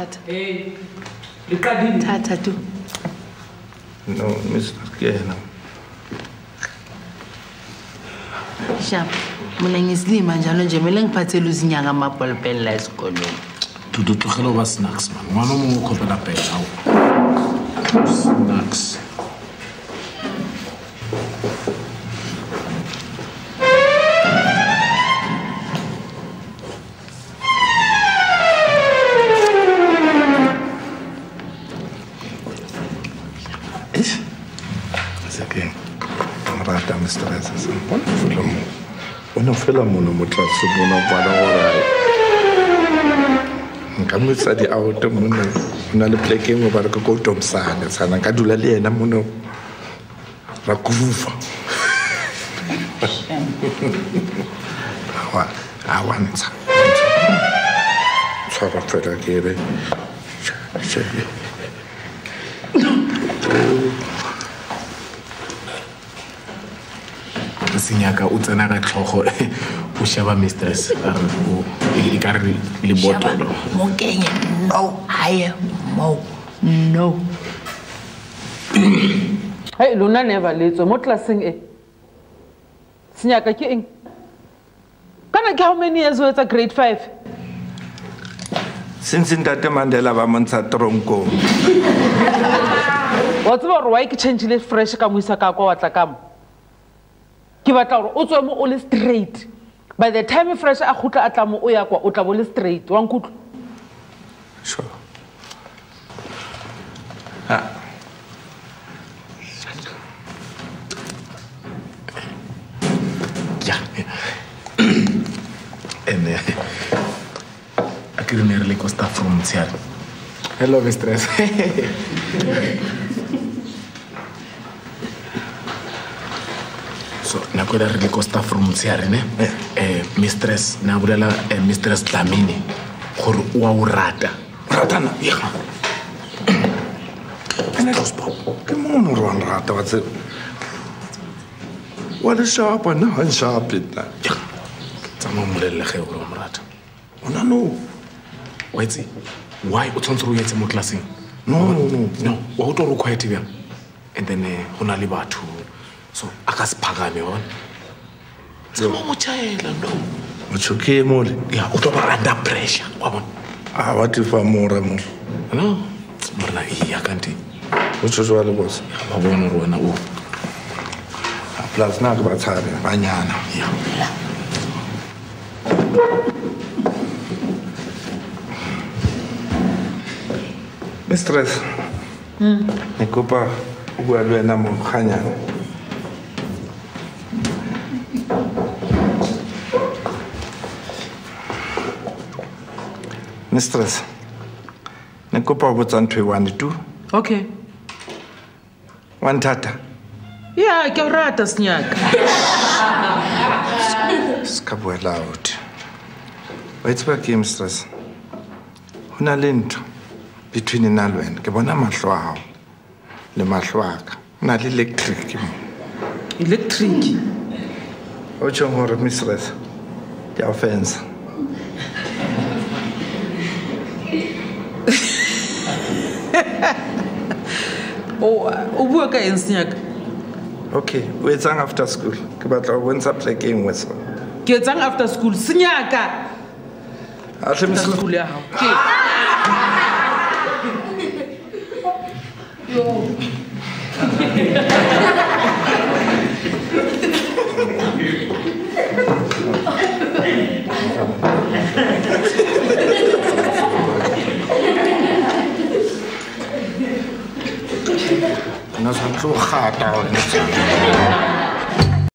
Tata. Hey. Tata tu. No, Miss Kena. Shap. Mina ngisilima njalo nje mele ngiphathele uzinyanga amabholpeni la esikolweni. Dudu tlogela ba snacks man. Ngwana mo go khopela pela o. Snacks. Bueno, fue la mono mucha subona para ahora. Nkambe sa di auto mono. Una le pleke mo ba re go tomsana sana ka dula le ena mono. Ra kufa. Awa ntsha. Tsara fela ke re. Shebe. Sinyaka o tsena ka tlhogo o sheba mistress a re o e ka re le botolo Mo kenye no I mo no. Hey, lona never letso mo classing e. Sinyaka ke eng? Kana ke how many years o etsa grade 5? Since Ntate Mandela ba montsha tronko. Wa tseba re why ke change le fresh ka mo isa ka kwa watla ka mo. Ke batla gore o tswe mo o le straight. By the time fresh a khutla a tla mo o ya kwa o tla bo le straight wa nkutlo. Sure. ja and I couldn't really costa from Seattle. Hello mistress. So na kwela re costa from Seattle ne mistress na bulela mistress Dlamini gore o a o rata Ratana ya. Ene los pop. Ke mono ro an rata wa tse. Wa le sharp na han sharp ita. ja tsama molelle ge o mo rata Ona no. wetse why o tshwantse go yetse mo classing No. wa go tlo quiet bjang and then go na le batho so a ka se phagame bona tsama mo chaela no Mochoke mo le. ya o tlo ba under pressure wa bona What if I'm more mo? no morena ya kanti O tshwa le boss. ba bona re wena o Plus na ke ba tshabe banyana. ya Mistress. Ne kopa o bua le wena mo khanyana. Mistress. Ne kopa o botsa ntwe 1 2. Okay. One tata. Yeah, ke rata Sinyaka. Ska bua loud. Wa itse ba ke mistress. Hona le ntho between nna le wena. Ke bona mahlo a hao le mahlo a ka. Na le electric mo. Electric. O tshong hore mistress. Ke offense. O bua ka eng Sinyaka? Okay, o etsang after school? Ke batla o bontsha plek e nngwe so. Ke etsang after school Sinyaka? A tle mistress. School ya hao. Ke Na sa tlo gata o ne.